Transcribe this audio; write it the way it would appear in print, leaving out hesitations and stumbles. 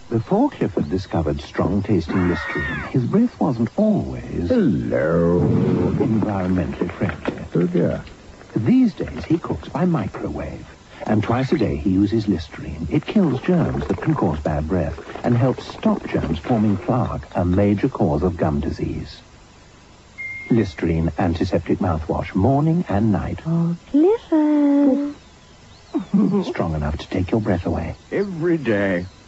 Before Clifford discovered strong-tasting Listerine, his breath wasn't always... Hello. ...environmentally friendly. Oh, dear. These days, he cooks by microwave. And twice a day, he uses Listerine. It kills germs that can cause bad breath and helps stop germs forming plaque, a major cause of gum disease. Listerine antiseptic mouthwash, morning and night. Oh, Clifford. Strong enough to take your breath away. Every day.